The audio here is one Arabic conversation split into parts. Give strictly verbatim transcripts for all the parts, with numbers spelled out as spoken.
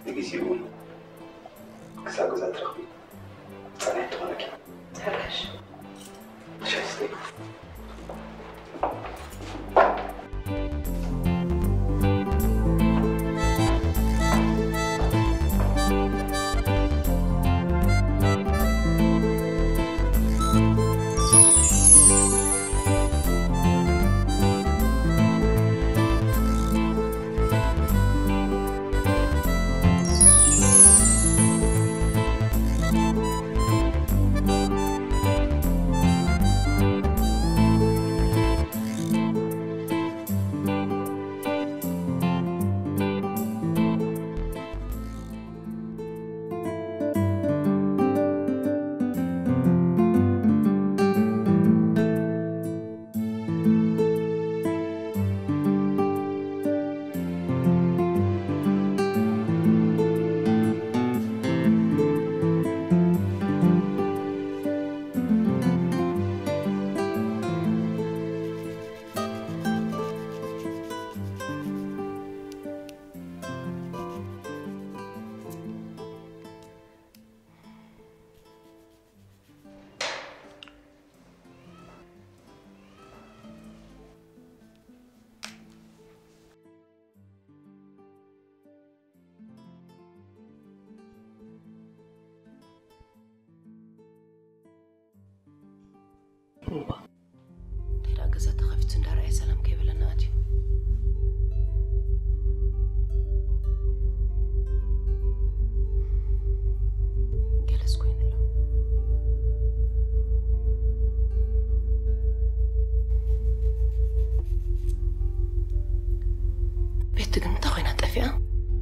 نجيزيون كساقو ذات رخبي صنعت هونك هرش شايستي ترى قزت خفت ندار أي سلام كيف لنا أجي جلس كوين له بيت قمت خوينا تفيا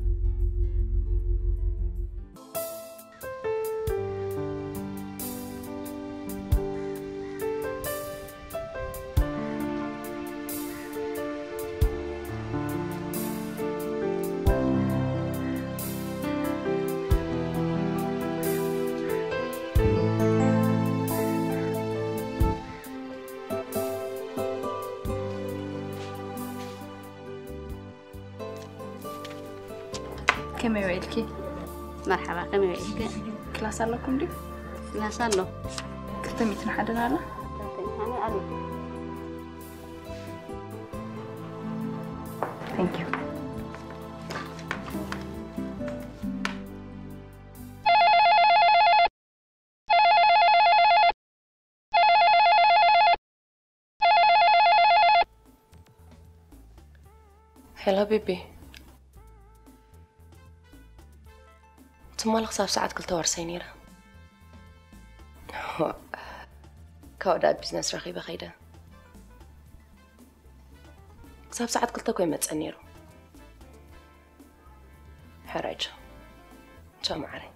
كم يوعدك؟ مرحبا كم يوعدك؟ كلاس لكم دي؟ كلاس له كتميت نحدنا له؟ أنا أريد Thank you. هلا بيبي تمالك صار ساعات كل تور سينيرة كودا بزنس رخيبة خيدا صار ساعات كل تكوين ما تسنيرو حراجة شو معري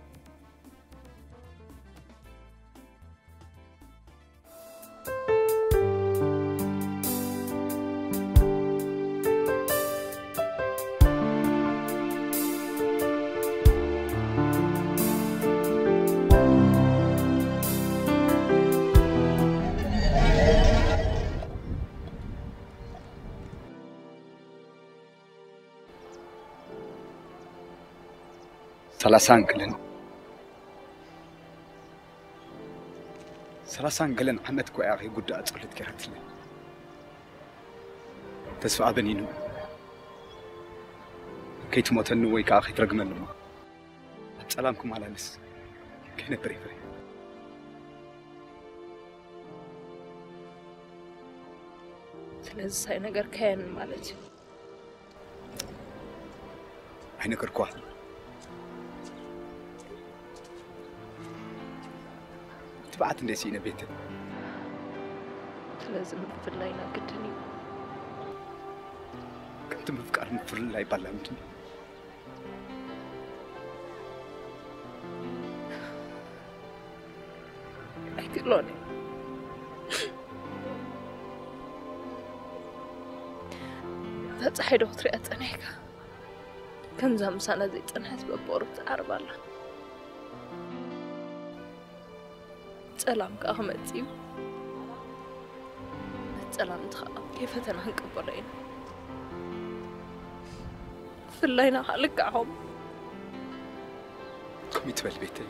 ثلاثان قلن ثلاثان قلن عمت كو اخي قد اصلت كرتلي تسفى بنينو كيت موتن وي كاخي ترغمن ما سلامكم على نس كاين بري بري سلازي ساي نجر كان مالتي هاي نجر كوا تبعت ندسينا بيتي لازم نفرلاينا قدني كنت مفكر نفرلاي بلامتني احكيلوني تتصحي دكتوري أتنيك كم زم سنة زي تنحس ببورت عرب الله سلام كأحمد زيو سلام تخاف كيف تنهنك بلين في الليلة حالك عم كم يتبل بيتي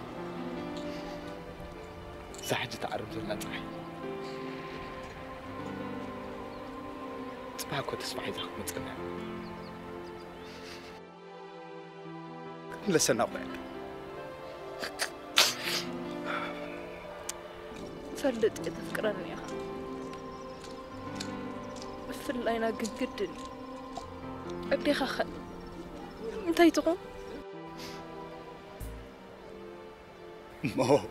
زحج تعرف لنا صحي تبعك وتسمعي ذاك متقنع لسنا أخوي فلت تفكرني يا أخي في اللاينا جدني أبدي خخ أنت يتقون ما هو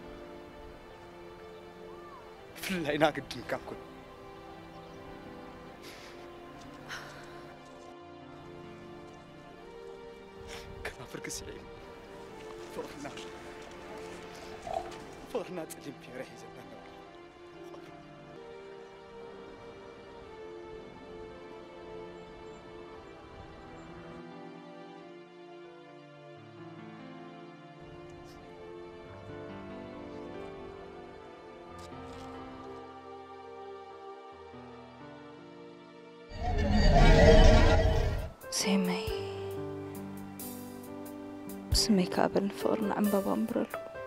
في اللاينا قدني كم كل كنا فرقس العلم فرنا فرنا تسلم في ريحي زمان سيمي سمي كابل فورنا عم بابا مبرلو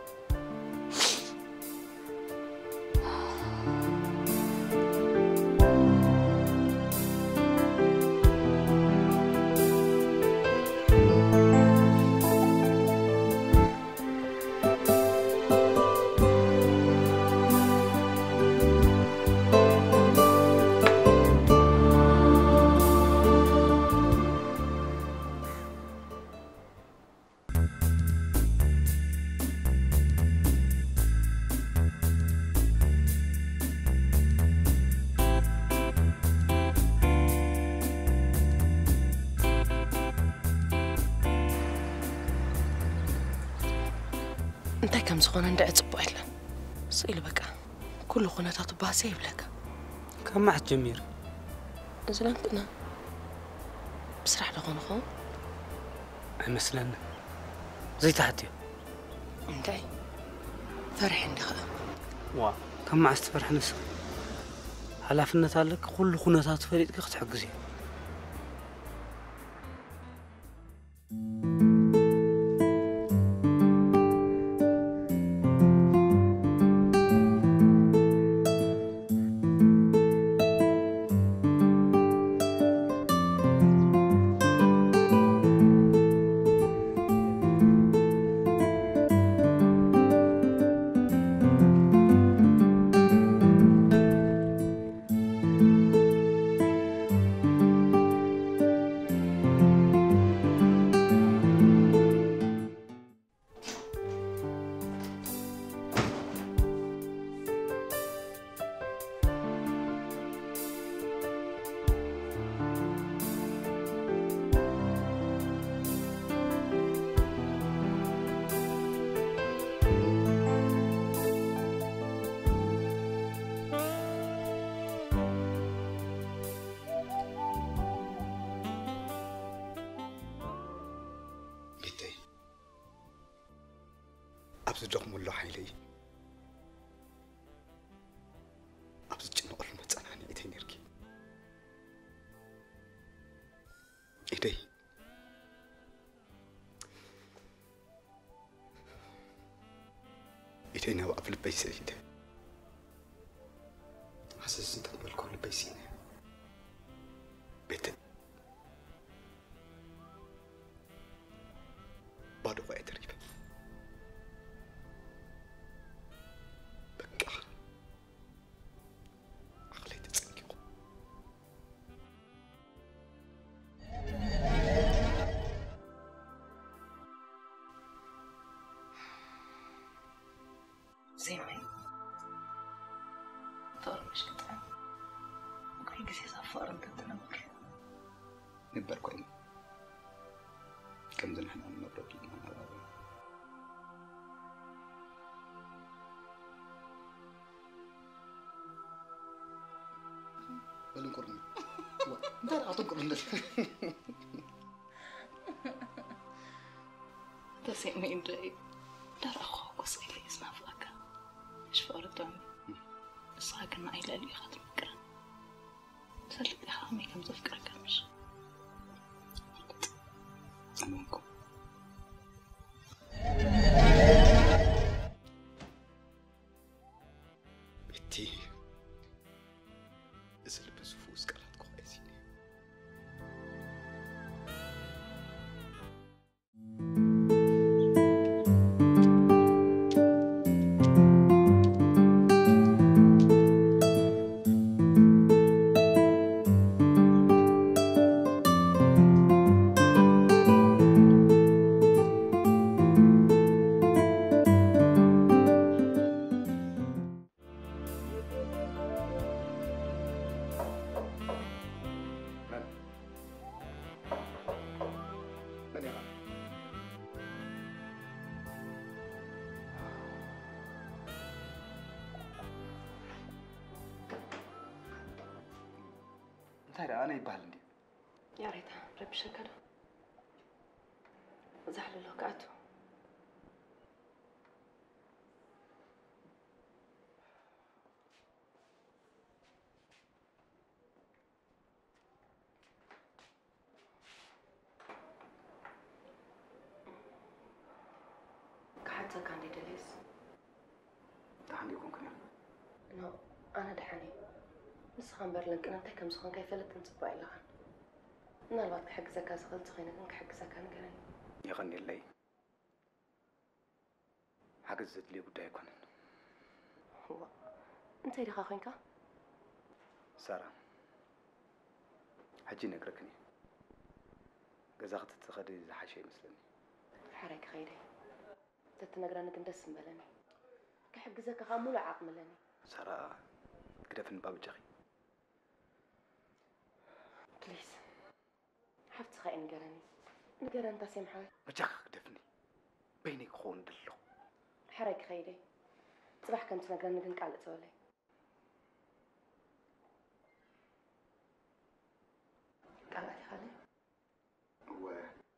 انت كم زخون عند اتصبوا إلا سئل بقى كل خناتات باسيب لك كم مع جمير زلمتنا بسرح لغون خو مثلا زي تحدي انتي فرح عندي خا وا كم مع استفرح نسخ حلافنة لك كل خناتات فريدك تحجزي أبز دخم الله حيلي أبز جنو المت أنا نيتي نركي إيدي إيدي نوا قبل بيسي إيدي حاسس أنت قبل كل بيسيني بيت بعد وقت تقريبا زيني طور مش كده كل جزء صفار انت تنبك نبر كوين كم زين احنا مبروكين بلون قرني دار اعطوك قرني تسمين جاي دار اخوك وصيلي اسمع فاكا ايش فقرت عمي الصحة كان معي لالي خاطر مكرا سألت يا خامي كم تفكرك مش أمانكم انتي أنا يبال عندي يا ريتها ربش كده زحل له قعدته كحتى كان لي دليس دحني يكون كنا إنه أنا دحني بس خان برلنك أنا تحكم سخان كيف لت نصبع لغان أنا الوقت حق زكاة سخلت خينك إنك حق زكاة نقرني يغني اللي حق زد لي بدا يكون هو أنت يدي خاخينك سارة حجي نقركني قزاقت تخدي زي حشي مثلني حرك خيري تتنقرنك ندس مبلني كحق زكاة خامولة عاق ملني سارة قدفن باب جخي بليز حفت خاين نقرني نقرن تاسيم حاي بجخ قدفني بيني خون دلو حرك خيري صباح كنت نقرنك نقعد تولي قعدتي خالي و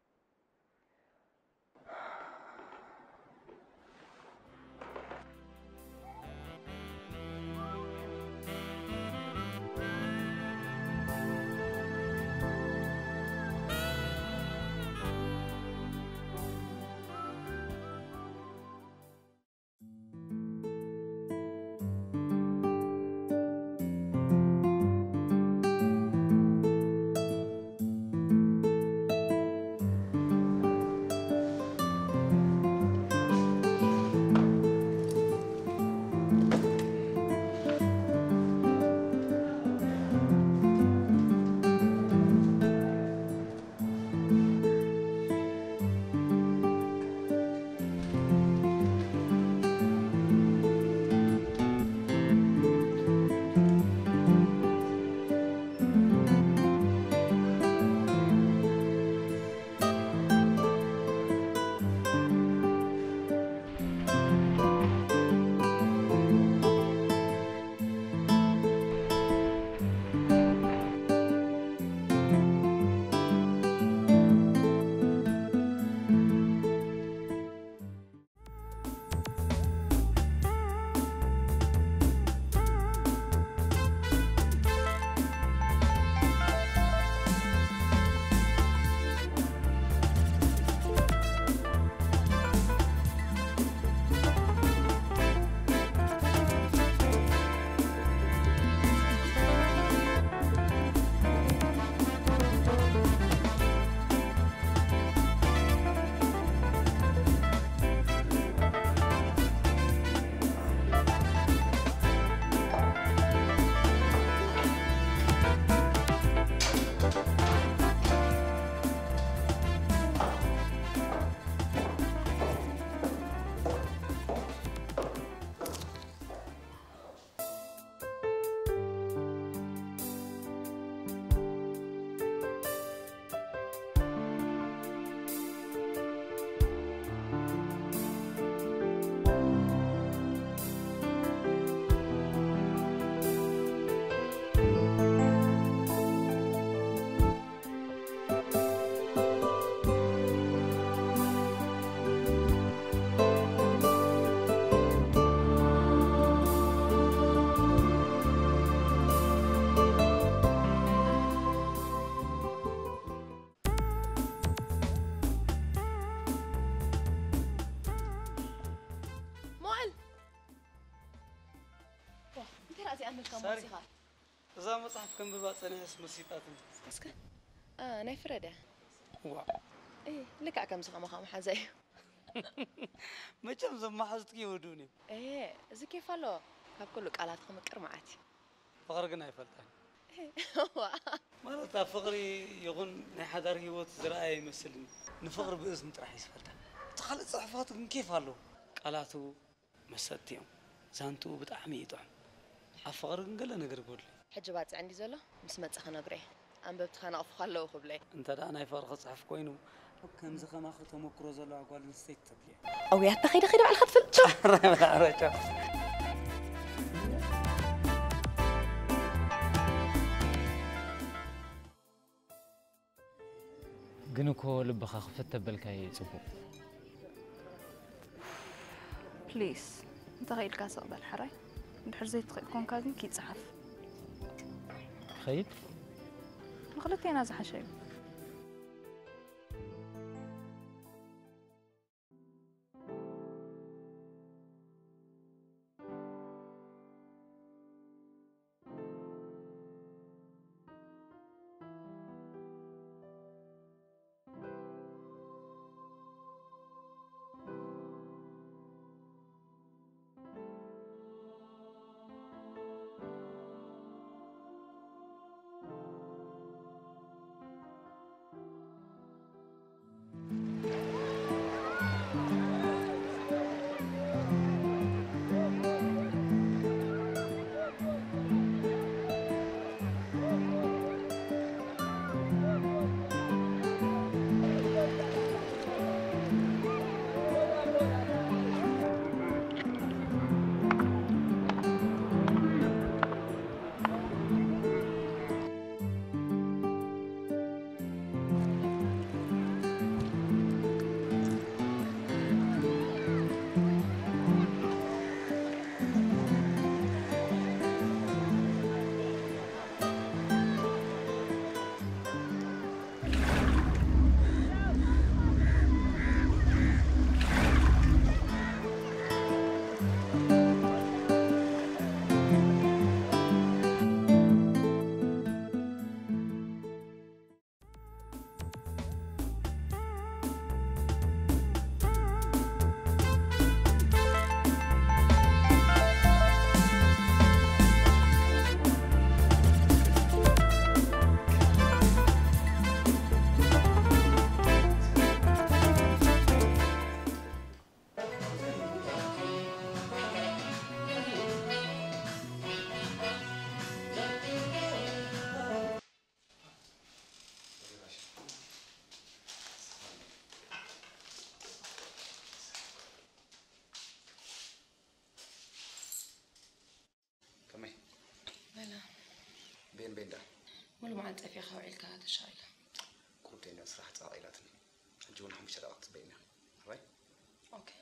ساري إذا مصحف كم ببعض أنا اسمه سيطات اسكت آه أنا فريدة وا إيه لك أكم سخام خام حزي ما كم زم حزتك يودوني إيه إذا كيف الله كاب كلك على تخم كرمعتي فقرقنا يفلتان إيه ما نتا فقري يغن نحضر هيوت زرعي مثلني نفقر بإذن راح يسفلتان تخلط صحفاتكم كيف هالو قالاتو مساتيهم زانتو بتعمي يطعم أفقر نقول نقدر نقول حجبات عندي زلا مسمت خنا بري أنا بتخنا أفخر له خبلي أنت ده أنا يفرق صحف كوينو كم زخم آخر مكروه زلا أقول نسيت تبلي أو يا تخيل خير على الخط شوف جنوكو لبخا خفت بالكاي صبو بليز انت غير كاس اقبل حراي بحر زي تكون كازن كي تصحف خيب غلطتي انا زح شيء بين بين ده ملو معن تفي خوعيل كهذا الشايلة كنت أنا صراحة عائلاتنا الجون هم شراءات بيننا راي أوكي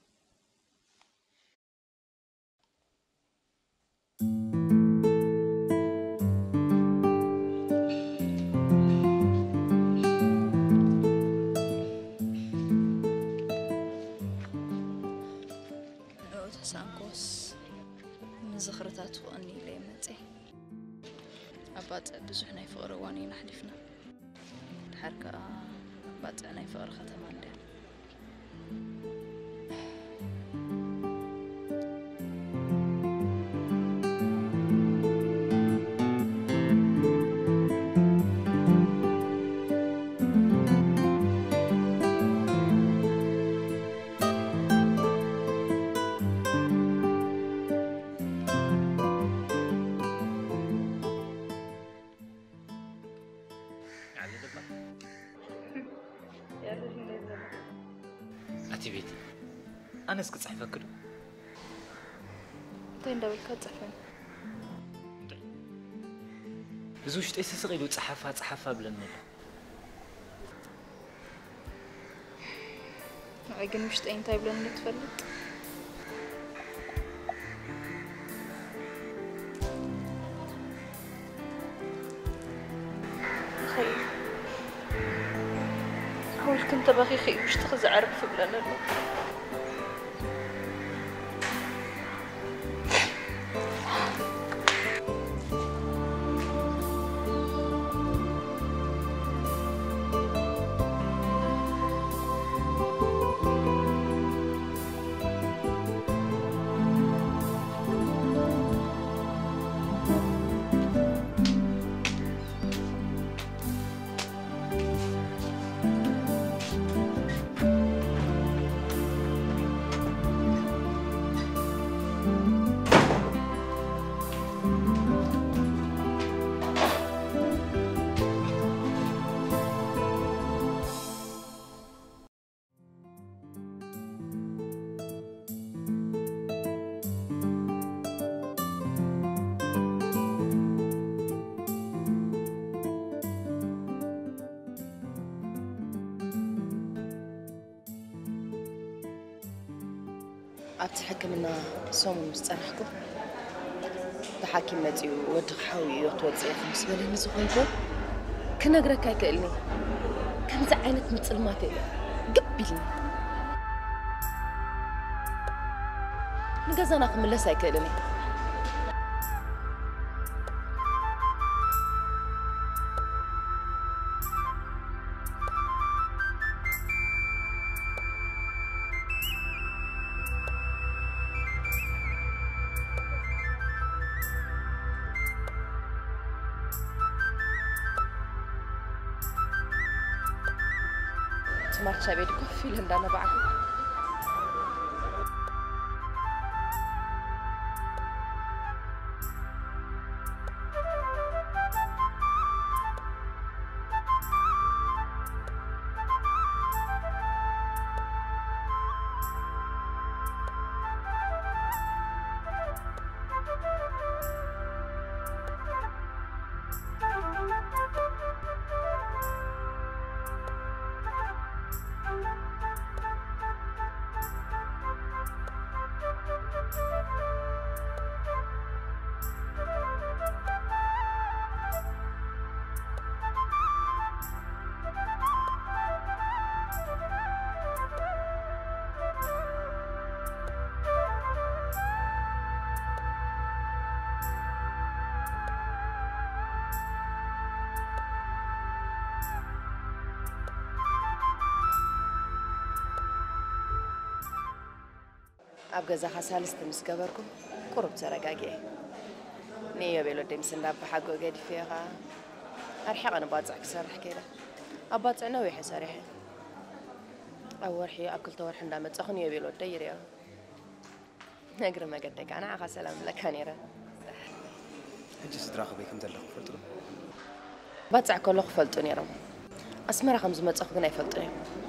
نقول تسانكوس من زخرتات وأني لي متي أبات بزحنا يفقر واني نحلفنا الحركة أبات أنا يفقر ختم عندي أتي بيتي أنا سكت صحفة كله تين دبل كات صحفين بزوج تأسي صغير وتصحفها تصحفها بلا نمل عايقن مش تين تايب لن نتفلت خير حاول كنت باغي خير مش تخز عرف بلا نمل أبتي حكمنا صوم مسترحكم بحكيم مديو ودخحوي وتوزع خمس بلين زخنكم كنا قرأ كايكلني كم زعينت مثل ما تقول قبلني نجازنا خم الله سايكلني سمعت شباب كوفي لندانا بعد أبغى زخا سالس تمس كبركم قرب ترجعي نية بيلو ديمس ندب حقه قاعد فيها أرحق أنا باتزع كسر حكي له أباتزع نوي حسارح أول حي أكل تور حنا متأخني بيلو دير يا نقرأ ما قدك أنا عخا سلام لك هنيرة هجس دراخ بيكم دلخ فلترو باتزع كله خفلتوني رم أسمر خمس متأخذنا يفلتوني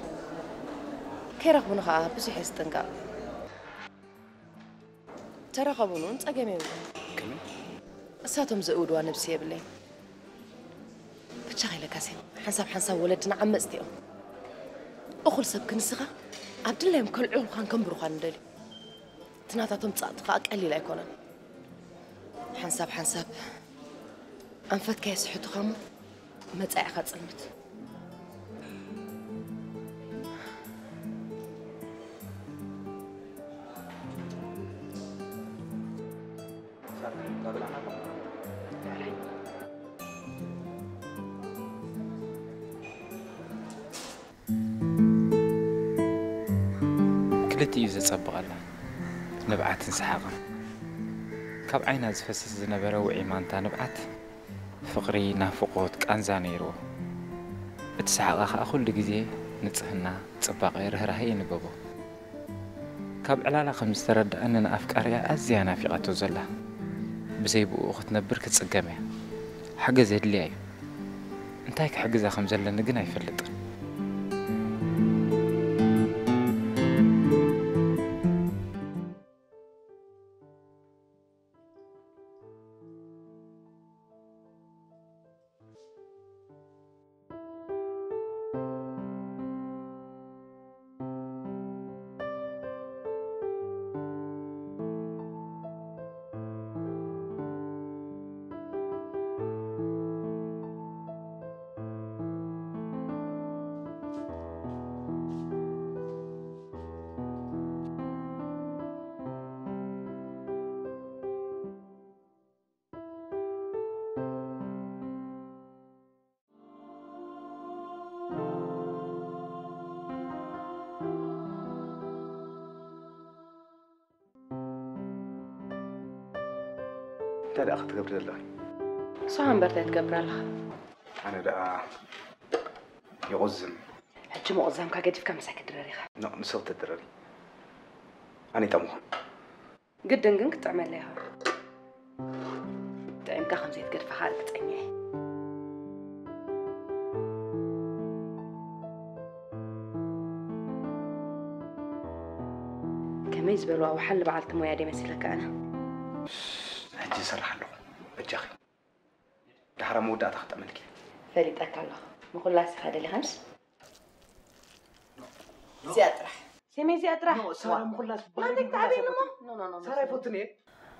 كيرخ بنخا بس يحس تنقال ترى قبولون تأجمعوا كمل أساتهم زود وأنا بسيب لي بتشغله كاسين حسب حسب ولدنا عم استيو أخل سب كنسخة عبد الله يمكن عول خان كم بروخان دلي تناثتهم تصادق أقل لا يكونن حسب حسب أنفت كيس حط خامو ما تأي خد صلمت كلتي يزصبق الله نبعات انسحاقا كاب عينا زفسس زنبره وعيمانتا نبعات فقري نافقوت كانزا نيرو اتسحاقا خا كل غزي نصحنا صباقي رهرهي نغبو كاب علالا خمس ترد اننا افكاريا ازيانا فيقاتو زلا بزيبو اخت نبر كتصقمه حجز هدلي انتي كحجز خمس زلا نغنا يفلط تالي أخذ تقبل الله صعب برتي تقبل الله أنا دا يغزم حجم غزام كاجد في كم ساكت دراريخة لا نصرت الدراري أنا تموه قدن قنك تعمل لها تعيم كخمسة قد فخارك تعني كما يزبلوا أو حل بعض مويادي مسيلك أنا هجي سرح له بجاخي لحرام ودا تخت أملكي فريد أكل الله ما كل لاس هذا اللي خمس زيادة راح سمي زي أطرح نو سارة مخلص ما عندك تعبين نو نو نو سارة يفوتني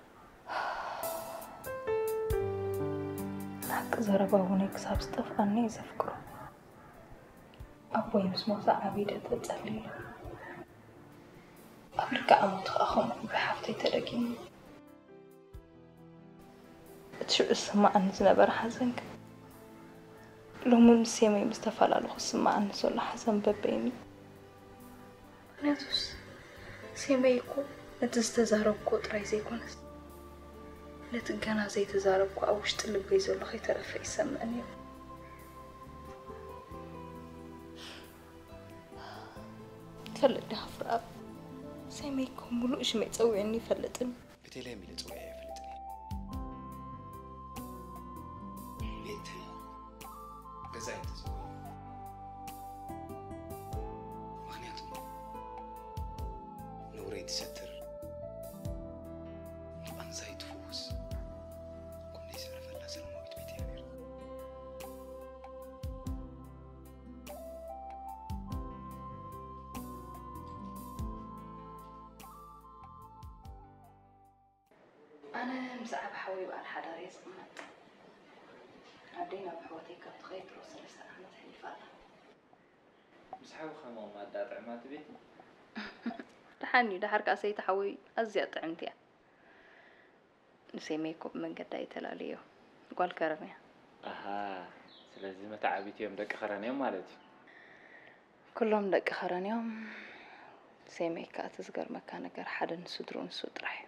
حق زربا هونيك صاب استفقني زفكرو أبوي مس موسى عبيدة تتسلي أبرك أموت أخون بحفتي تلاقيني تشو اسمع أن زنبر حزنك لو ممسيمي مستفعل على خصم أن زول حزن ببيني ناتوس سيميكو نتستزهرب كوت راي زي كونس نتنكنا زي تزارب كو أوش تلبي زول خي ترفع يسمعني فلت ده فراب سيميكو ملو إيش ما تسوي عني فلتني بتيلي ميلي تسوي إيه فلتني بيت جزاي تسوي مغنياتهم نوري تستر طبعا زي تفوز كل يسأل فلا سلام ويت بيتي يعني أنا مزعب حوي بقى الحدار يزمت عدينا بحوتي كنت خيط روس لسه أحمد حليفة مسحاو خمام ما دار عمات بيتي تحني ده حركة سيت حوي أزيد عندي نسيميكو من قد يتلاليو قال كرمي اها سلازم ما تعبيت يوم دق خران يوم مالتي كلهم دق خران يوم سيميكا تزقر مكان قر حدا نسدرون سدرح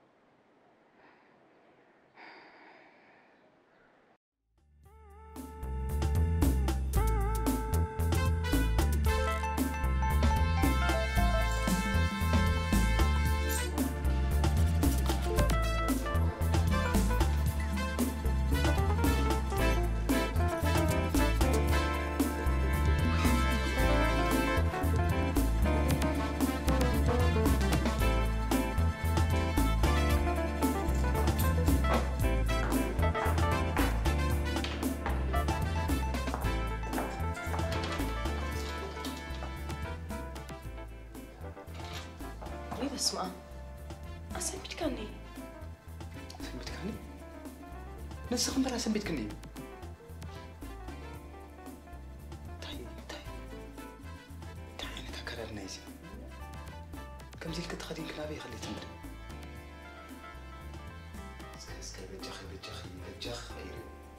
اسمع أسميت كني سميت كني نسخن برا سميت كني طيب طيب تعالي تكرر نايزي كم زي كنت خدين كلابي خليت تمد اسكي اسكي بجخي بجخي بجخ غيري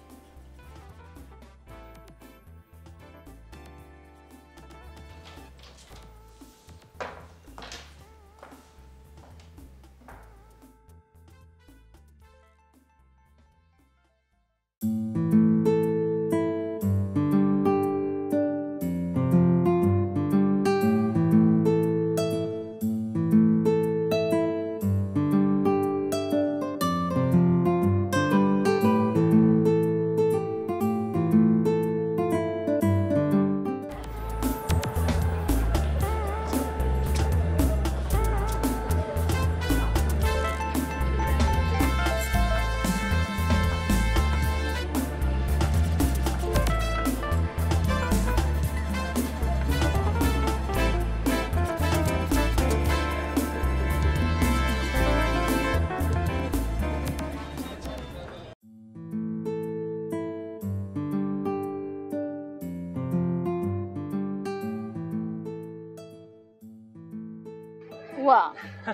وا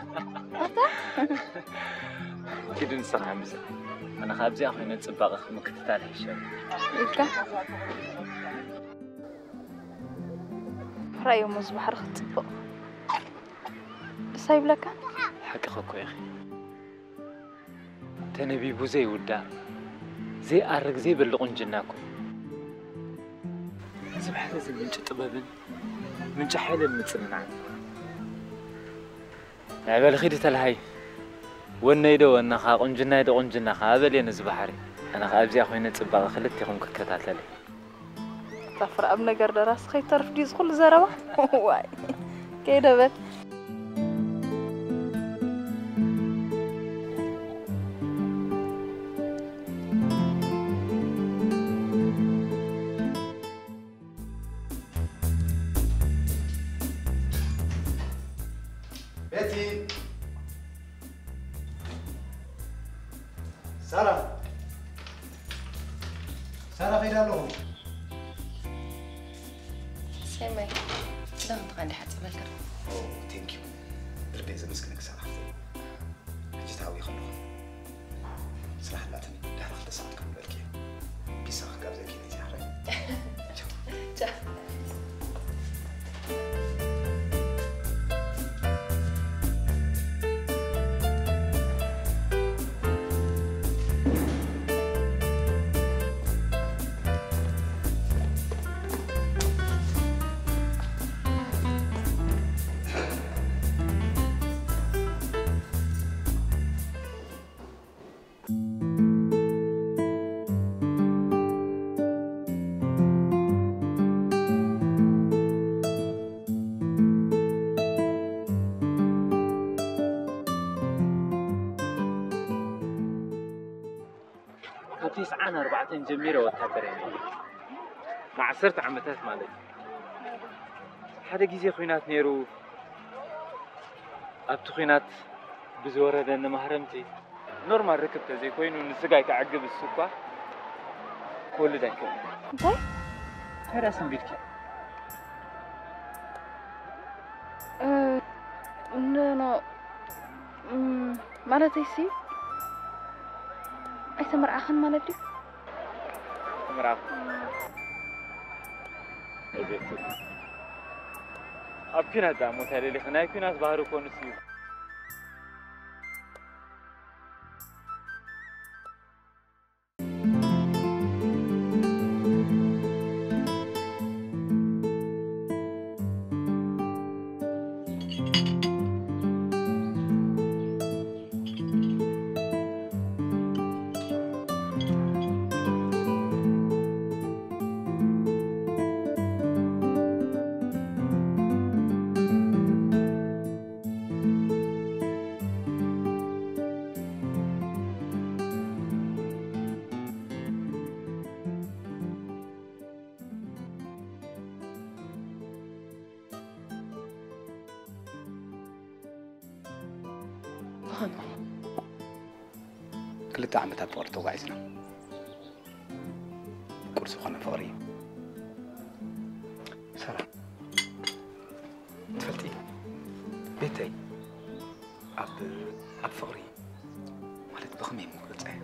كده نصر حمزة أنا خابزي أخوي نتصبغ أخي مكتتال حشام إيكا رأيو مصبح رخ تصبغ بسايب لك حق أخوك يا أخي تنبي بو زي ودا زي أرق زي بلغن جناكم سبحان زي من طبابن من حيل المتصنع عبال خيدة الهاي ونيدو وانا خا قنجنا يدو قنجنا خا بل ينز بحري انا خابزي اخوي نتصبغ خلتيكم ككتاتلي تفر اب نجر دراس خي طرف ديز كل زربه واي كده بس بيتي سارة سارة فين له؟ سامي لا انت عندي حد مالك اوه ثانك يو ربي إذا مسكنك سارة حجي تاوي خلوه صراحة لا تني دحر خلت ساعات كم بالكي بيسا خقاب زي كيني زهرة جا تسعة أربعة جميرة وتحبرين مع عشرة عمتات مالك حدا جيزي خوينات نيرو أبتو خوينات بزورة دنا مهرمتي نورمال ركبت زي كوين ونسقاي كعقب السوق كل ده كله طيب هذا اسم بيتك أه لا لا مالتي سي أي تمر عخن مالتي تمر عخن أي بيتك أبكينا دامو تالي اللي خناي في ناس بحرو كونو سيو كلتا عمتها فورتو غايزنا كورسو خانا فوري سارة تفلتي بيتي أب أب فوري مالت بخمي مقلتي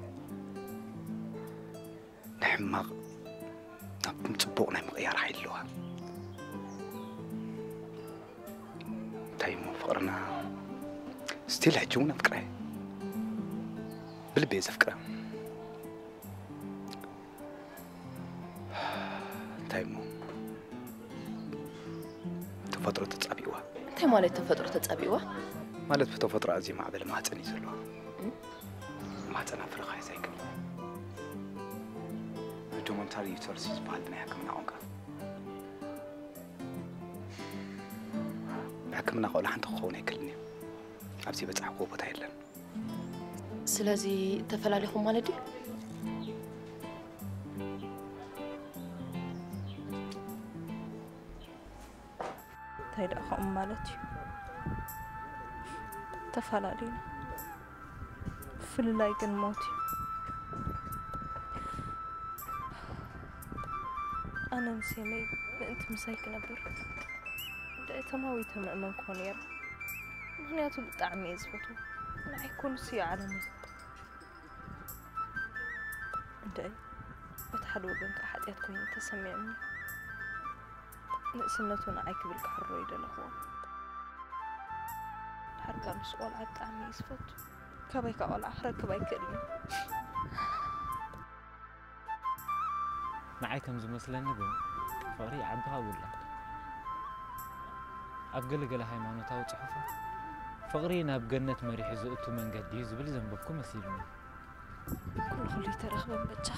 نحمق أب متبوقنا مغيار حيلوها تايمو فقرنا ستيل حجونا فكرة بالبيز فكرة تايمو تفطرة تتصابيوها انت مالت تفطرة تتصابيوها مالت بتفطرة أزي مع بلا ما هتني زلوها ما هتنا فرخة زيك دومنتاري تورسيز بعد بنا يحكمنا عنك يحكمنا قول حنت خوني كلني أبزي بتاع عقوبة هيلن سلازي تفلاليكم مالدي تايد أخو مالتي تفلالينا في اللايك الموتي أنا نسيمي أنت مسايك نبر تماوي تمأمن كونير مهنياتو بطعمي يزبطو نعي كون سي عالمي انتي بتحلو بنك أحد يتكون تسمعني نقسمنتو نعي كبلك حرو يدل أخوة حركة مسؤول عد طعمي يزبطو كبايك أول أحرك كبايك إلي معي كم زمثلني بم فقري عبها ولا أبقل قال هاي معناتها وصحفة فقرينا بجنة مريح زقتو من قدي زبل ذنبكم مسيرني كل خلي ترخبن بجح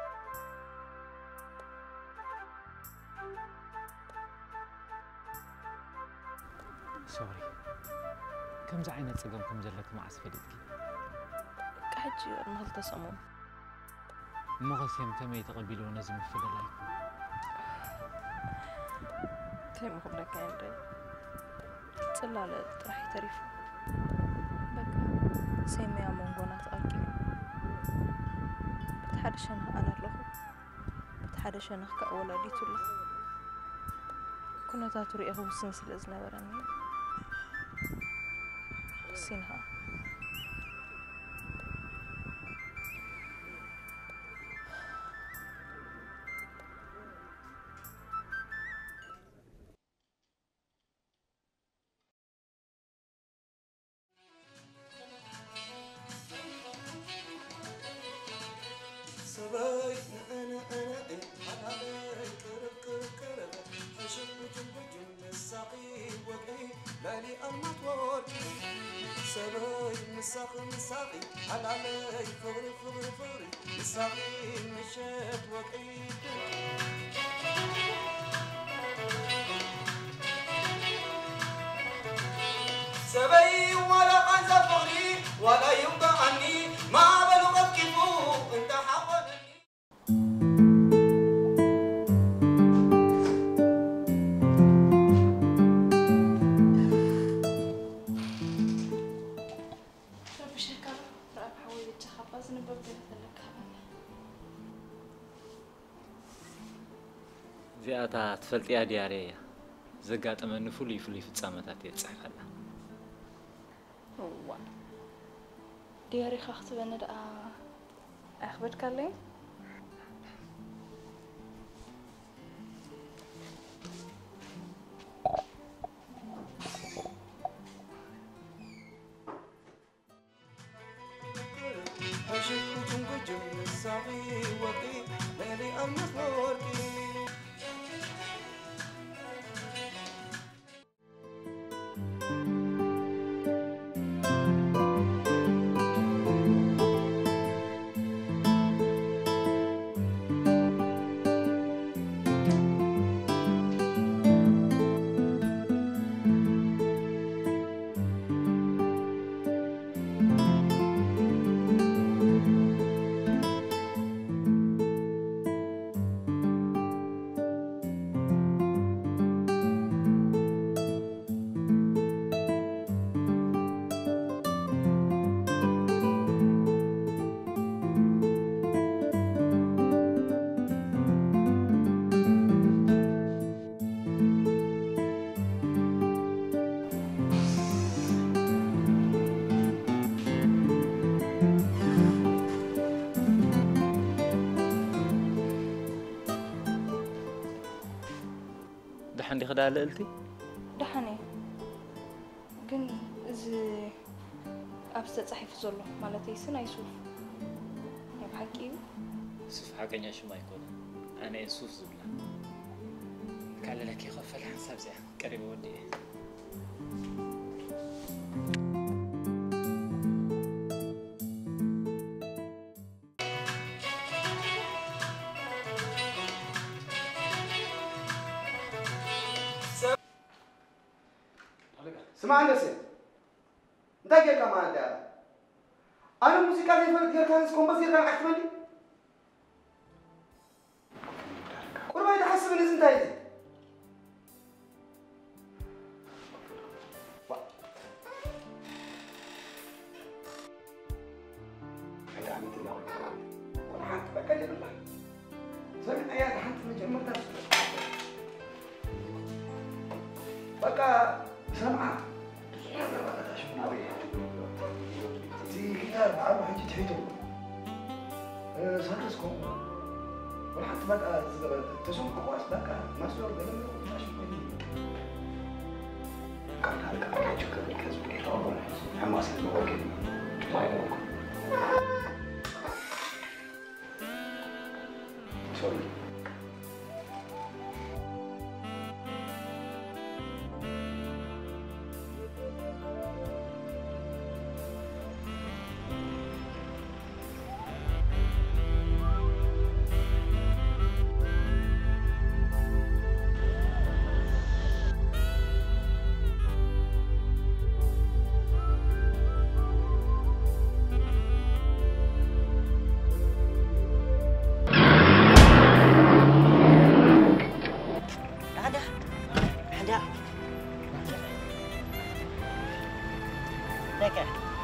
سوري كم زعينة تسقمكم زلك مع سفلتك كحجي أنا هل تسمون مغسيم كما يتقبلون نزم فدلايكم تيم خبرك عندي ጽላለ ጥራይ ተሪፉ በቃ ሰሚያ መንጎናት አቂ بتحدشنا أنا له بتحدشنا كأولادي له كنا تاتوري أخو سنسل إزنا براني سينها مساقي مساقي على علي فغري فغري فغري مساقي مشات وقيد سبي ولا قنزة فغري ولا يبقى عني ما بلغت كيفو انت حاولني زياتا تفلتيا دياريا زقات من فلي فلي في الصامتات يتصحلا هو دياري خاخت بند اخبرت كلي دحن دي خدها لقلتي؟ دحني كن زي أبسط صحيف زلو مالتي سنة يسوف يا بحكي سوف حاجة شو ما يكون أنا يسوف زبلة قال لك يخف الحساب زي قريب ودي سمعنا سيد انت جاي كمان ده انا موسيقى زي فرق غير كان سكون بس غير كان احتمالي قربا يتحسب ان انت هاي هذا عملت الله طبعا بكلم الله سمع يا حنت مجمع ده بقى سمعه بعرف حاجة تحيطه سرسكم وحتى بقى تسوق كويس بقى ما صار بيننا ماشي كويس كان هذا كان شكل الكذب كده حماس الموقف ما يمكن سوري دقة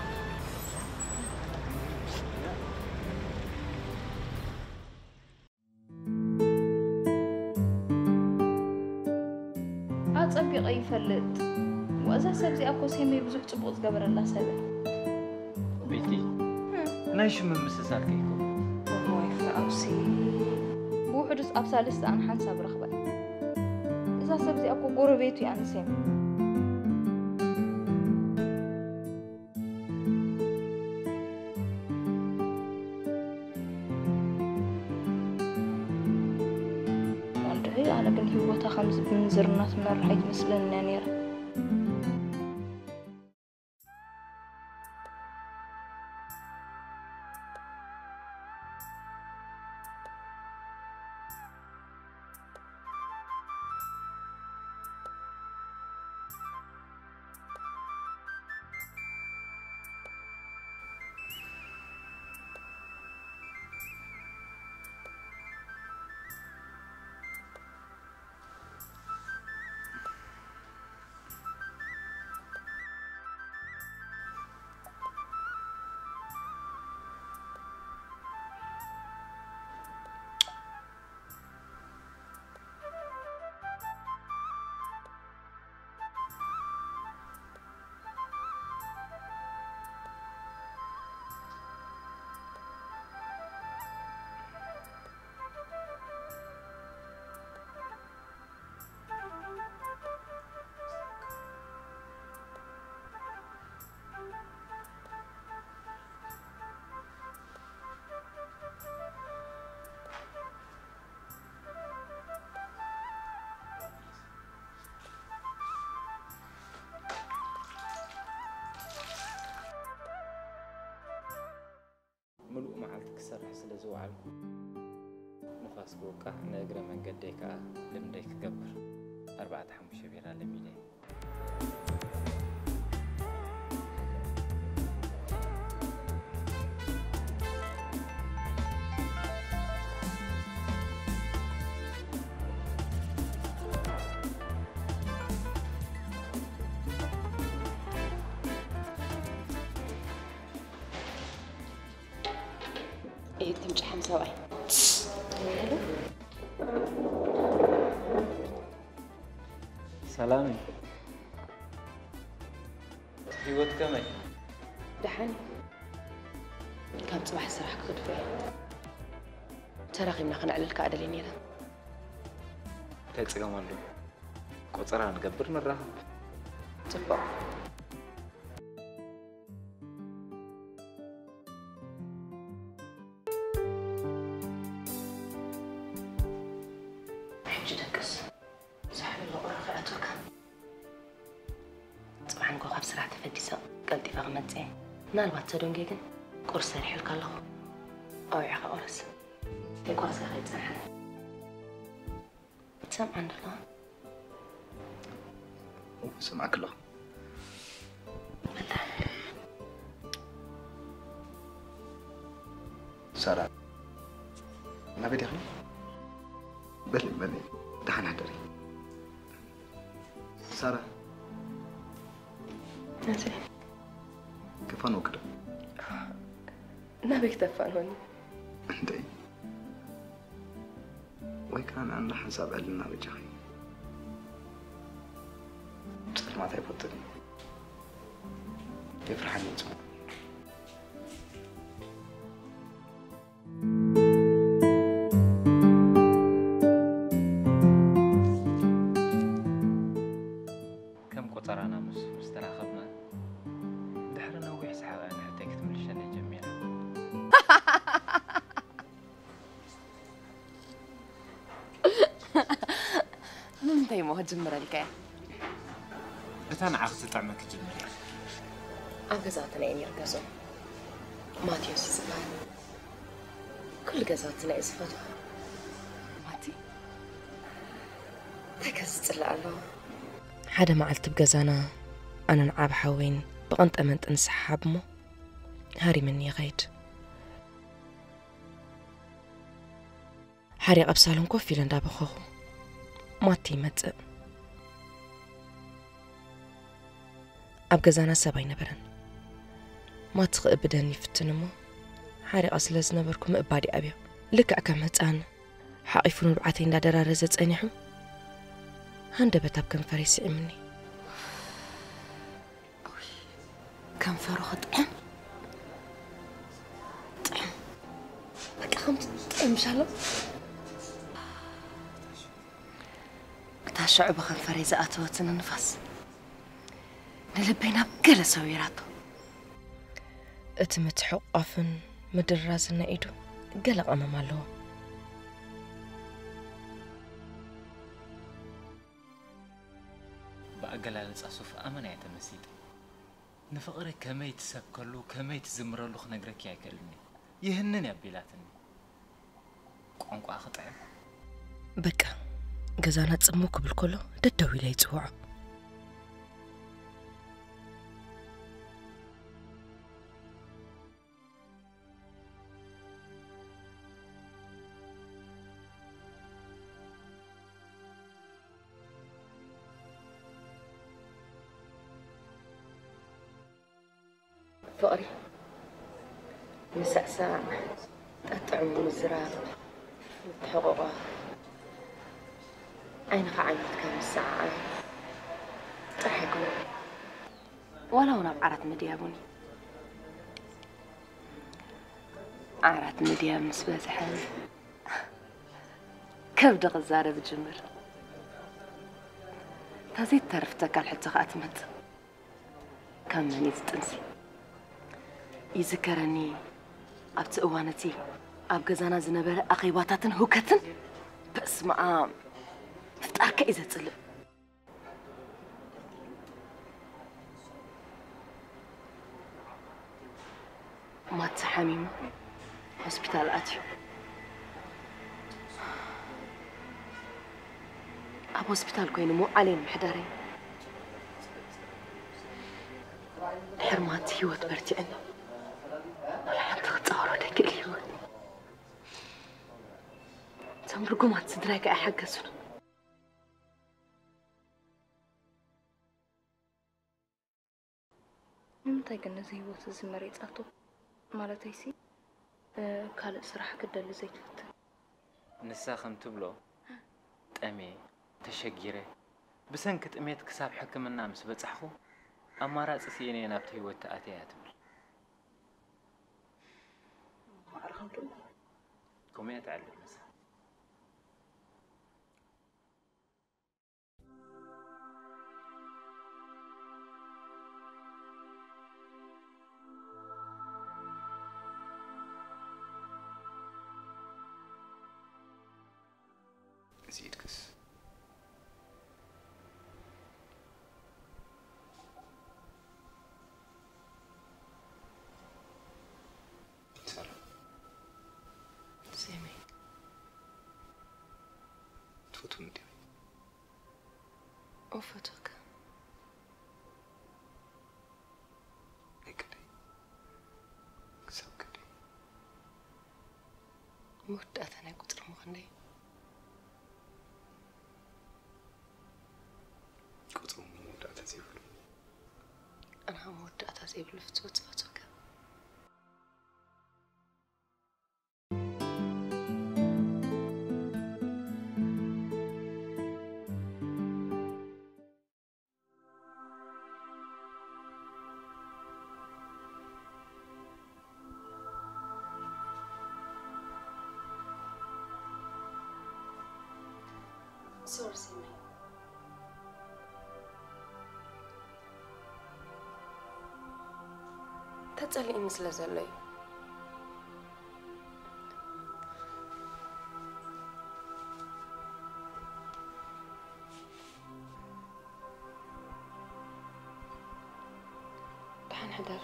أتصبغ أي فلت وإذا سبزي أكو سيمي بزوج تبغى تقبر الله سبب بيتي نايش من مسسال كيكو وهو يفرقوسي بوحدث أبسالست عن حنساب رخبة إذا سبزي أكو قربيتو يعني سيمي أنا كنت هو خمس بنزرنات من الرحيت مثلنا نيرة ملء معلتك سرح سلزو عالكو نفاس بوكا نقرأ من قديكا لمديك قبر أربعة حموشة بيرا لميلي إيه تمشي حمسة واي سلامي هيوت كمي دحاني كان صباح الصراحة كنت فيه تراغي من خنع للكادة اللي نيرة تاكسي كمان له قصرها نقبر مرة تبقى نالبات تدونجيكن قرص ريح الكلخ أو يعقل قرص في قرص غير سحن سمع عند الله سمعك الله سارة ما بدي أخلي بلي بلي دحين حدري سارة ناسي كفان وكذا نبيك تفان هوني انتي وكان عندنا حساب قالنا بجاي بس ما تعبتني يفرح عني اسمه كم قطرانا مس مستراخبنا دحرنا ويحس حقا انا حتى كتمل الشنة جميلة نمتي مو هجمر الكا بتانا عاخذ طعمك جميلة أبغزاتنا إني أركزو ما تيوسي زمان كل جزاتنا إزفتو ماتي تكست لا الله حدا ما علت بجزانا أنا نعاب حوين بغنت أمنت انسحب مو هاري مني غيد حريق أبسالهم كوفي لندا بخوخو ماتي متزق أبجزانا سبعين برن ما تخ بدني فتنمو حاري أصل زنبركم إبادي أبيا لك أكم هتان حقيفون البعثين دا درارزت أنيحو هندا بتاب كم فريسي مني كم فرو خطعم طعم بقى خمس طعم إن شاء الله كتاع شعب خم فريزة أتوتنا نفس نلبينا بقل سويراتو اتمت حقافن مدرازنا إيدو قلق أمام الله بأقل لتصصف أمن يتمسيد نفقرك كما يتسكلو كما يتزمرلو خنقرك يا كلمني يهنن يا بيلاتني قنقو أخطعم بكا جزانا تصموك بالكلو ددوي لي تسوعو فقري مساء ساعة تقطعوا من الزرار تحققها عينك عينك كم ساعة تحكوا ولا هنا بعرات مديابوني عرات مدياب مسبات حالي كبد غزارة بتجمر تزيد تعرفتك على حتى خاتمت كم مني تنسي يذكرني أبت أوانتي أبقى زانا زنبرة أخيواتاتن هوكتن بس ما فتارك إذا تسلب ما تحميم هوسبيتال أتيو أب هوسبيتال كوين مو علينا محدارين حرمات هيوت برتئن ولا تتصوروا داك اليوم تمرقوا ما تصدرك أحجزنا متى قلنا زي وقت الزمريت أطو مالتي سي أه كالق صراحة كده اللي زي تفتن نساخن تبلو تأمي تشجيري بسن كتأميت كساب حكم النامس بتصحخو أما رأس سيني نابتي والتأتيات ما أرخم كده كومي أتعلم مثلا زيدكس سلام سامي تفوتون دي وفتوك هيك كسب كدي موداتنا قطر مخندي قطر مودات زيفلو أنا مودات زيفلو فتوت فتوك Sorry, Sammy. تتسألي مثل زلي دحين حدر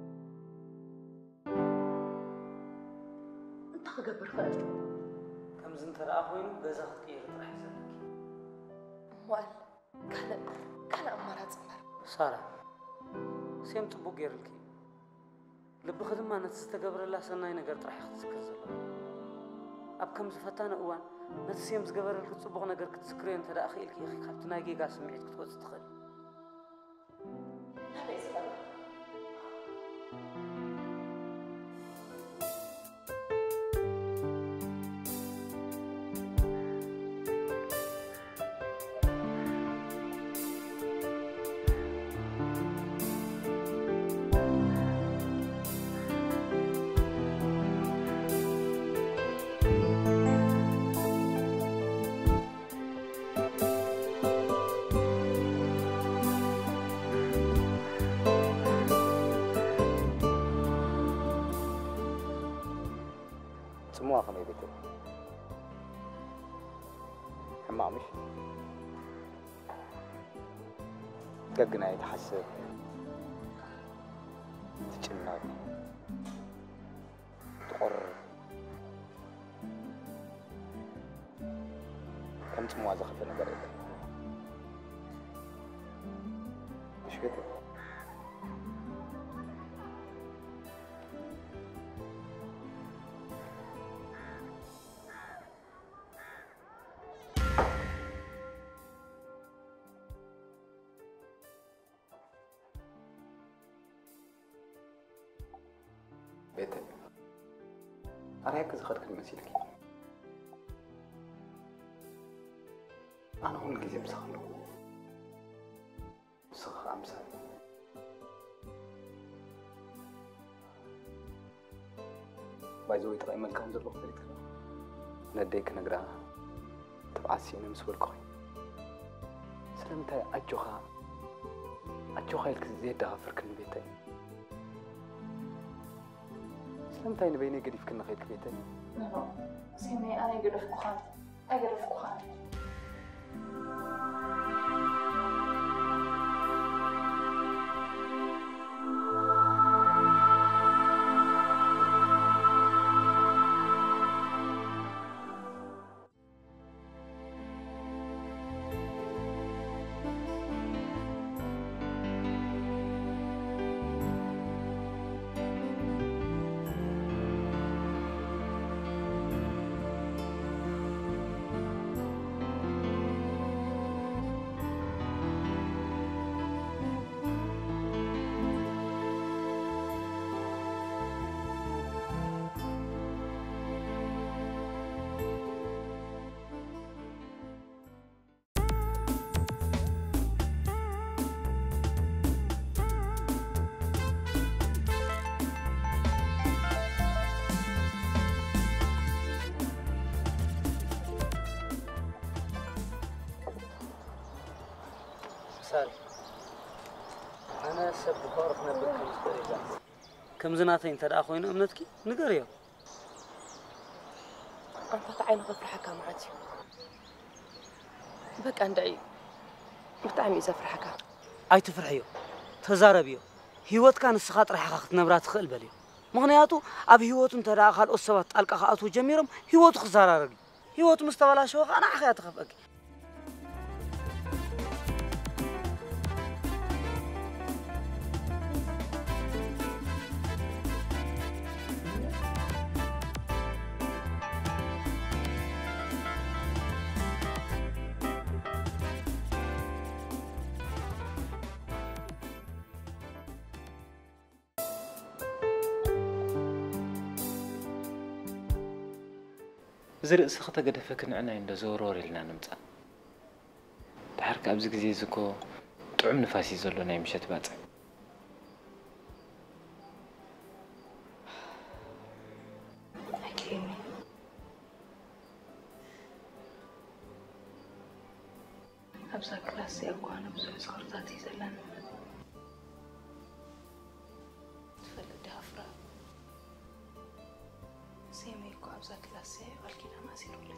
كم كمزن ترى أخوينو جزاك كير راح يسلك وال كان كان أمارات أمر سارة سيم تبو غيرلكي لب خدمة نتستقبل الله سناي نقدر راح يختصكزل أب كم زفتنا أوان نتسيم زقبر لك تصبغ نقدر كتسكرين ترى أخي لك يا أخي خبتنا جي قاس سمعت كتوز تدخل سموها خمي بيتي حمامش دقنا يتحسب تجنب تقرر كم سموها زخفة نقر مش بيتي بيتي أريك زخرك المسيلك أنا هون جزء بسخلو سخ أمسا بايزوي ترى إيميل كم زلوا خليك نديك نقرأ تبعسي نمسور كوي سلمت أجوها أجوها لك زيادة فرق البيتين سلمتين بيني قريف كنا خيط بيتين نو سيمي أنا يقرف كخان أقرف كخان سال أنا سب كارف نبل كم سبريزات كم زناتين ترى أخوينا أمنتك نقريه أنت تعين غفر حكا معتي بك أندعي بتعمي زفر حكا أي تفرحيو تزاربيو هيوت كان السخاط راح أخذ نبرات خل بليو مغنياتو أبي هيوت أنت ترى أخذ أصوات ألقى خاطو جميرم هيوت خسارة رجل هيوت مستوى شو أنا أخي أتخفق زرق سخطة قد فكن أنا عند زوروري لنا نمتع تحرك أبزك زي زكو طعم نفاسي زلو نايم شت باتع حكيمي أبزا كلاسي أكو أنا بزوج سخرطاتي زلان تفلد هفرة سيمي أكو أبزا كلاسي والكينا ما سيرولي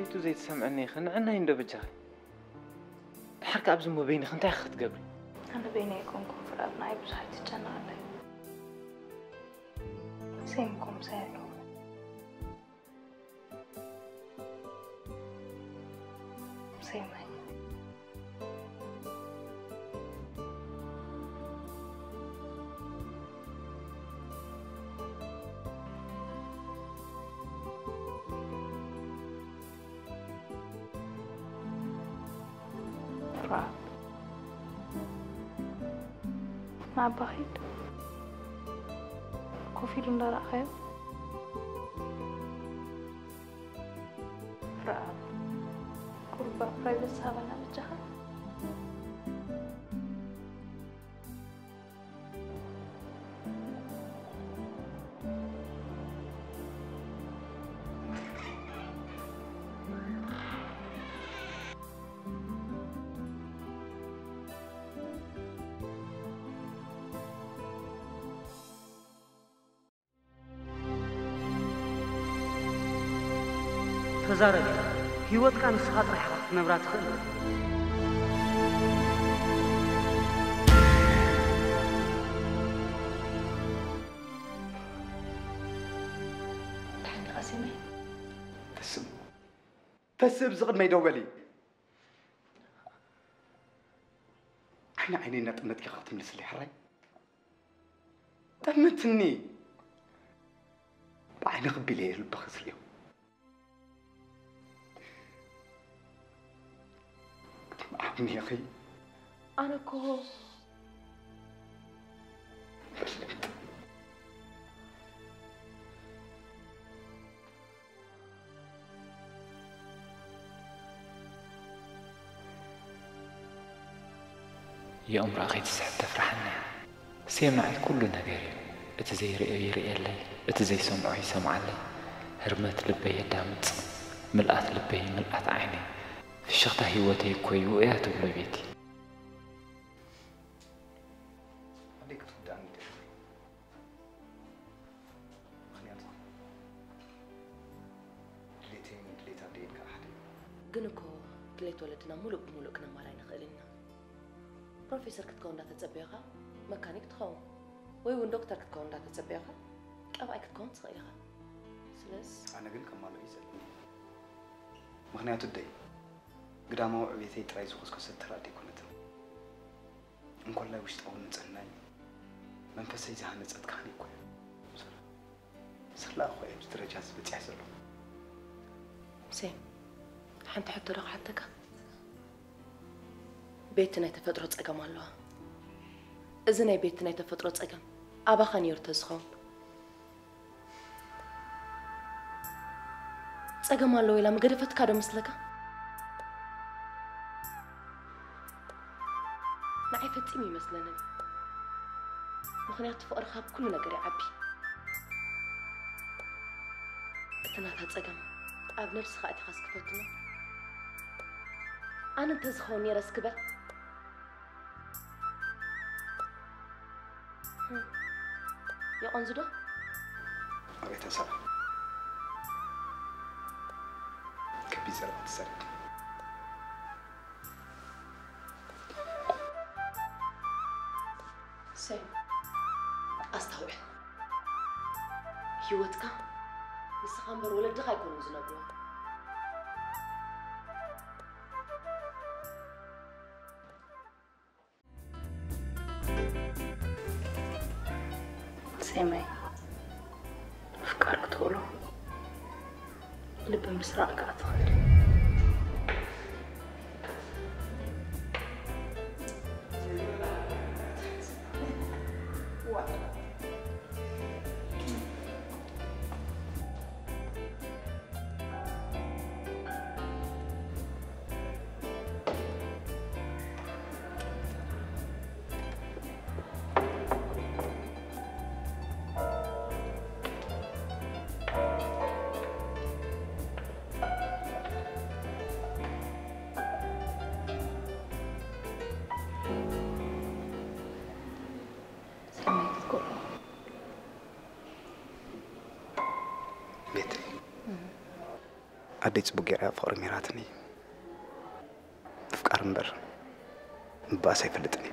كلتو زي تسمعني خن عنا يندو بجاي حركة أبزم ما بيني خن تاخذ قبل أنا بيني يكون كفر أبنائي بصحتي تجنى علي سيمكم سيلو سيمي راب مع بعيد كوفي لون لا خير راب قربا رايد السابنا بجها تزارب هيوت كان سخاط رح نبرات خل تحني قاسمي تسم تسم زغد ما يدوبلي عين عينينا طمت كي خاطم لسلي حراي طمتني بعين غبي لي البخس اليوم عمي يا أخي أنا كو يا أمرأة أخي تسحب تفرحنا سيمنع كل نجاري اتزي رئي يرئي لي اتزي سمعو يسمع لي هرمت لبي دامت ملأت لبي ملأت عيني في الشغطة هيوتي كوي وقعت بلا بيتي عليك تبدأ عندي خلينا نطلع دليتين دليت عندي كأحد جنكو دليت ولدنا ملوك بملوكنا ما راينا خلينا بروفيسور كتكون دا تتسبيغا ميكانيك تخون ويون دكتور كتكون دا تتسبيغا أبعي كتكون تخيلها سلس أنا قلت كمالو يسألني مغنيات الدين قدامه عبيتي ترايز وخسكس الترادي كنت نقول له وش تقول نتعناي من فسي زهان نتعد كاني كوي سلا أخوي بسترجع زبط يحزر له سيم حنت حتى رق حتىك بيتنا يتفطروا تصقم الله إذن بيتنا يتفطروا تصقم أبا خاني يرتزخون تصقم الله إلا مقرفت كادو مسلك نعي فتيمي مثلنا مخنيات فقر خاب كل نجري عبي اتنا تتصقم أب نفس خاطي خاص كفتنا أنا تزخوني رسكبل يا أنزلو أبيت أسرع كبي زرع تسرق سيم أستوعب هيوتك بس خامبر ولدك يكونوا زنبوا سيمي أفكارك طولو لب مسراقك أدخل أدي تبقى فقر ميراتني أفكار مبر مباسة يفلتني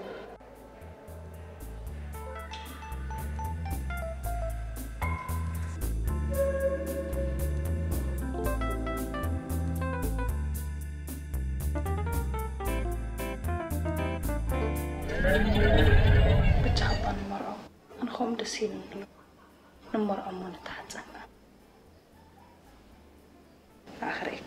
بتحبان المرأة أنا خوم دسين المرأة ما نتحزن آخرك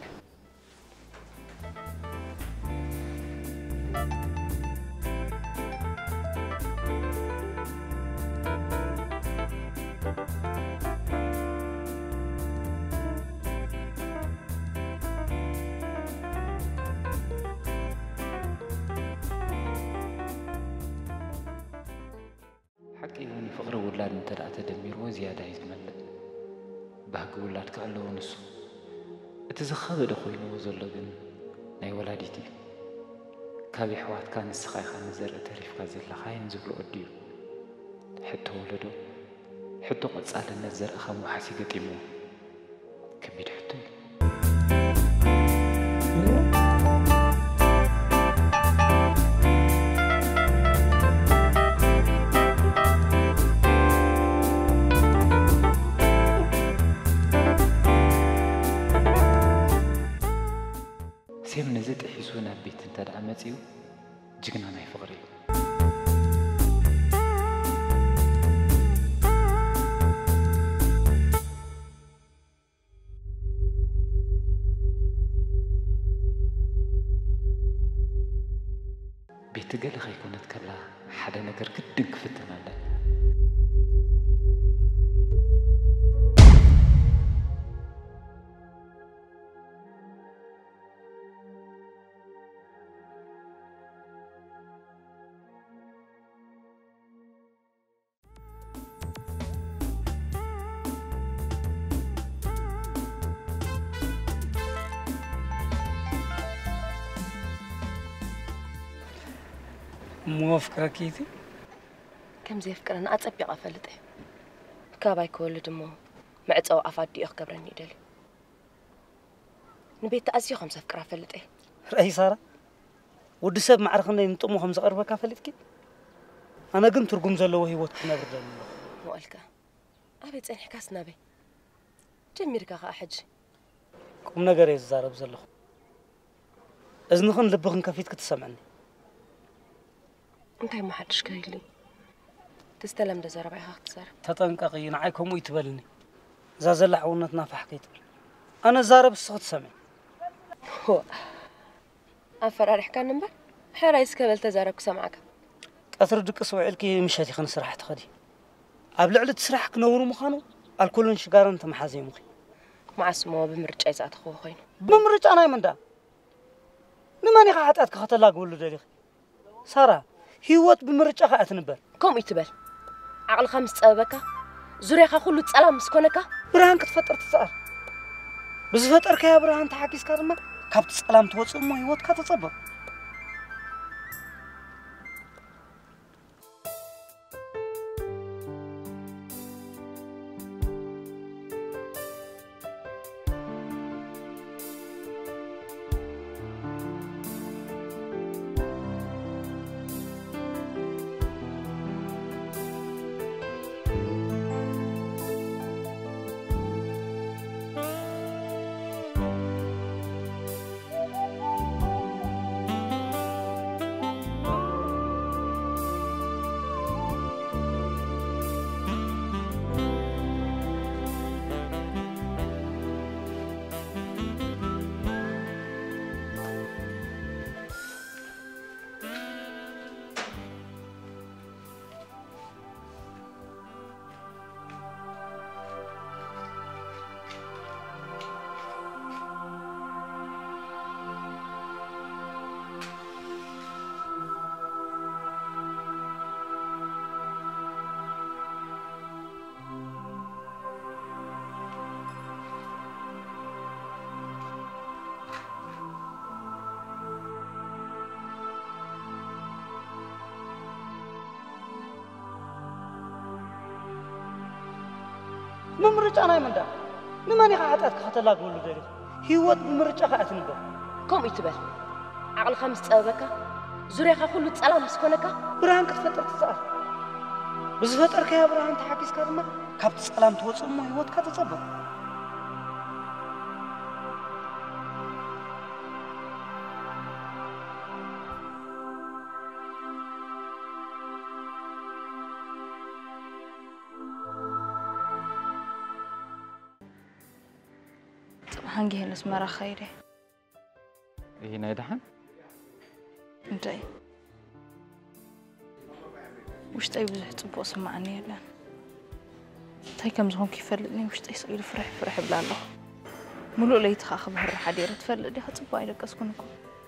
حكي هوني فقر ولاد انت لا تدمير وزيادة يتملأ بهك ولاد كعلو نسو اتزخذ دخوينو وزلقن ناي ولاديتي كابي حوات كان السخاي خان زر تريف كازل لخاين زبلو أديو حتى ولدو حتى قد سأل النزر أخام وحاسي قتيمو كبير حتى سيم نزيد حيسونا بيت انت دعمتيو جقنا ناي فقري بيت قال خي كونت كلا حدا نقر قد كفتنا له موافقة كيتي كم زي فكرة أنا أتصبي قفلته كاباي كل دمو معت أو أفادي أخبرني دلي نبيت تأزي خمسة فكرة فلته رأي سارة ودي سب معرخنا ينطمو خمسة قربة كافلتك أنا قمت ترقم زلو وهي وتكنا بردان مؤلكة أبي تسأل حكاس نبي جميرك أخا حج كم نقر يزارب زلو إذن خن لبخن كافيتك تسمعني أنت ما حدش قايل تستلم ده زربعي اختصار تطنققي نعيكم ويتبلني زازل عونتنا فحكيت أنا زارب الصوت سمع هو أفرار حكا نمبر حرا يسكبل تزاربك سمعك أثر دك سوعلك مشاتي خن سرح تخدي قبل على تسرح كنورو مخانو الكل انشقار انت محازي مخي مع اسمه بمرجع يزعت أخوه خين بمرجع أنا من دا نماني قاعدتك خطلا قولو دليخ سارة هيوت بمرجع قاعدت نبر كم يتبل عقل خمس تصابك زوريخا كله تسألها مسكونك برهان كتفطر تسأل بزفطر كيا برهان تحكيس كارما كابت تسألام توصل ما هيوت كتصبر ممرج أنا من دا نماني قاعدتك خطلا قولو دليل هيوت بمرجع خاتنبر كم يتبل عقل خمس تصابك زريخا كله تسلام مسكونك برهان كتفتر تسأل بس فتر كيا برهان تحكيس كارما كابت سلام توصل ما هيوت كتصبر هنجي الاسمرة خيري إيه نايدحن؟ انتي وش تاي بزح تبو سمعني يلا تاي كم زهون كيف فلدني وش تاي صغير فرح فرح بلا الله ملو لي تخاخ بهر حديرة تفلدي هتبو عيدك اسكنكم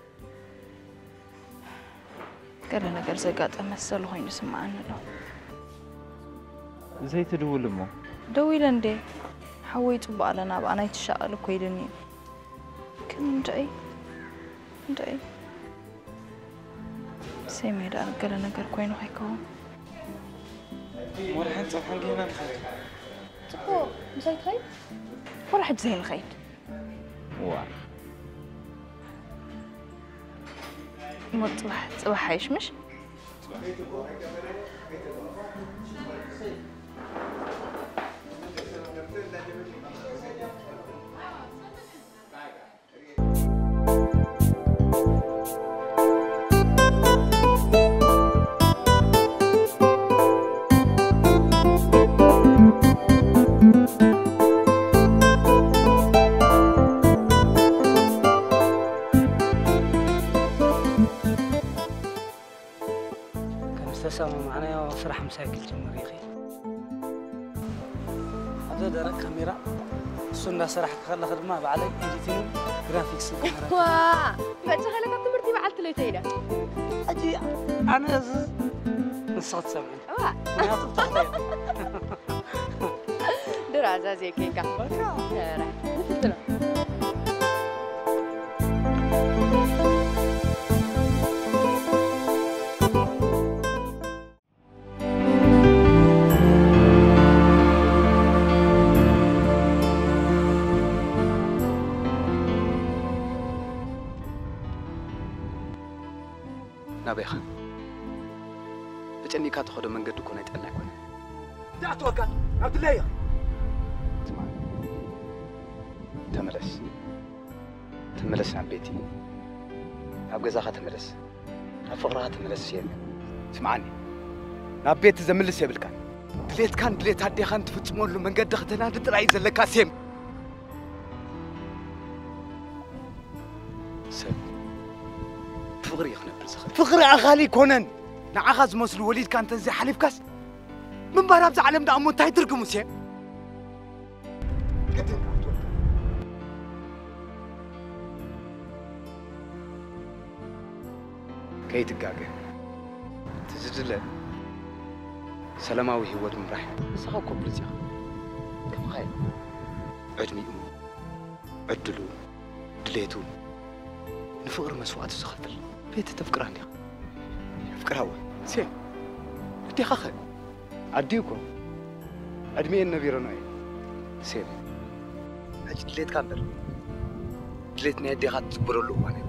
قال انا قال زقات امثل هوين سمعنا له زي تدول مو دوي لندي حويت بقالنا بقى انا يتشقلوا كويدني كم انتي انتي سيمي دا قال انا قال كوينو هيكو مرحن صفحان جينا نخيط تبو مزاي خيط فرحت زي الخيط وا مطلع صباح عايش مش سامع معنا يا فرح مساكل جمريخي هذا درك كاميرا سنة صراحة خلنا خدمة بعلي إيديتين جرافيكس واه ما تخلك تمرتي بعلت لي تيدا أجي أنا الصوت سامعين واه أنا أطلع دراسة زي كيكا راح نفتنا نابيخا بتعني كات خدو من قد كون يتقلع كون لا توكل عبد الله يا تمام تملس تملس عن بيتي عب جزاها تملس فقرها تملس يا سمعني ناب بيت زملس يا بالكان دليت كان دليت هدي خان تفصمون له من قد ختنا تطلعي زلك سيم سب فقري يخنبل سخر فقري أغالي كونن نعاغز مسلو وليد كان تنزي حليف كاس من باراب زعلم دا أمون تاي ترقمو سيم كي تقاقه تزجله سلاماوي هوت مراح سخاو كوبلزيا كم خير عدمي عدلو دليتو نفقر مسوات سخفل بيت تفكراني فكر هوا سي دي خخ اديكو ادمي النبي رناي سي اجي دليت كامبر دليت ني دي خات تبرلو وانا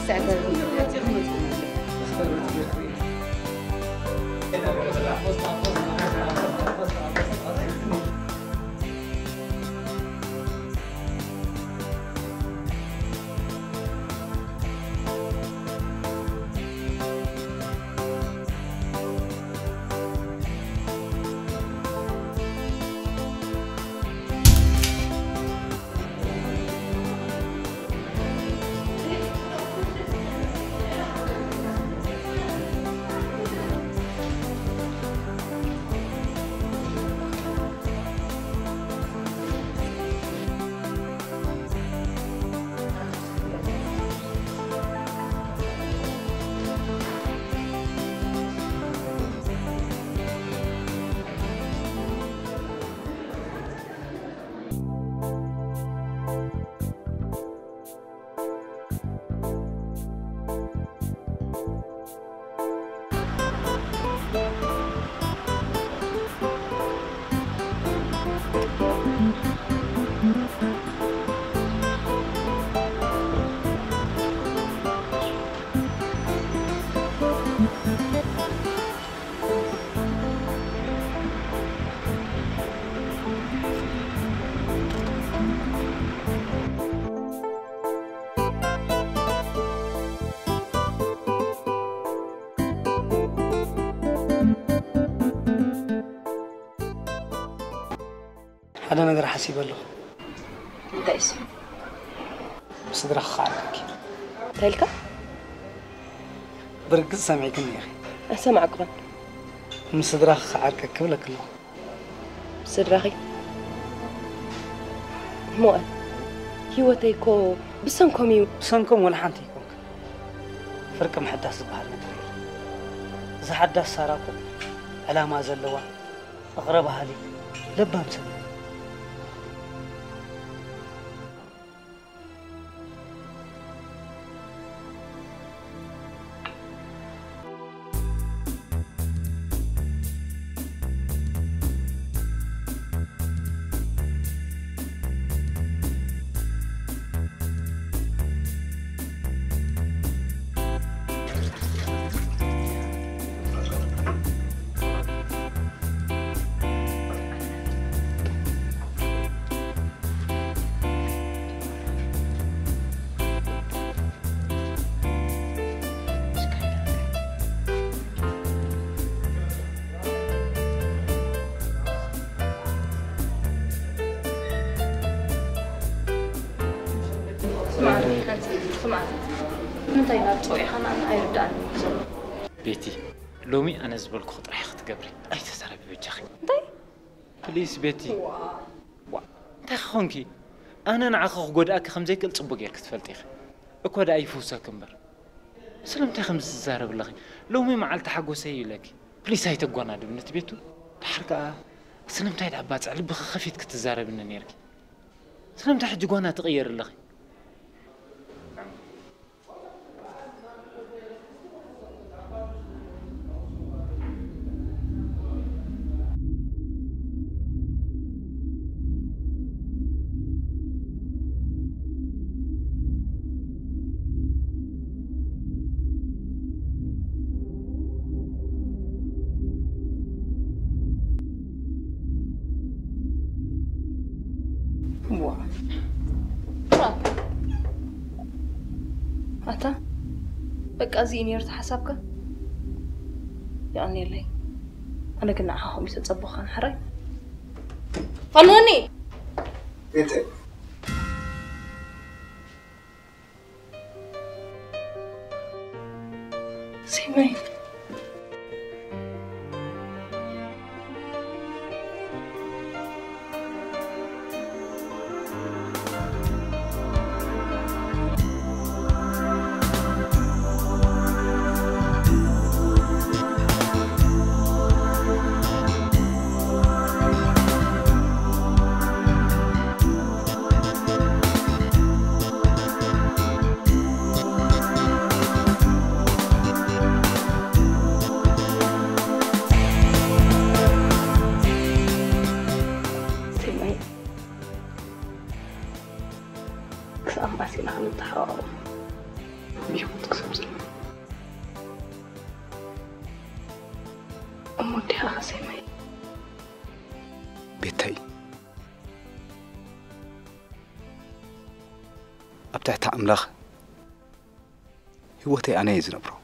هذا نقدر حسيب له. انت اسم صدرك خالك. تلك؟ برق سامعك يا اخي. اسمعك غن. من صدرك خالك كبلك له. صدرك مو أنا. هيوتيكو بسنكم يو. بسنكم ولا حنتيكم. فرق محدث بحال نتريل. إذا حدث صاركم على ما زلوا أقربها لي لبام سنة. بيتي لومي أنا زبل خط راح تقبري أي تسرب بوجهك طيب بليز بيتي وا أنت خونكي أنا نعخخ قداك خمسة كل صبق يرك تفلتيخ أكو أي فوسا كمبر سلمت خمس زارب لغي لومي معلت حقو سي لك بليز هاي تقوانا دبنت بيتو تحركة سلمت هاي عبات على بخ خفيت كتزارب إن نيرك سلمت حد قوانا تغير اللغي أتا بقى زيني يرت حسابك يعني لي أنا كنا عاهم يتطبخان حراي فنوني انت سيمين بيوم تكسب أمو دي أخذ مي بيتي أبتعت أملاخ هو تي أنا يزنبرو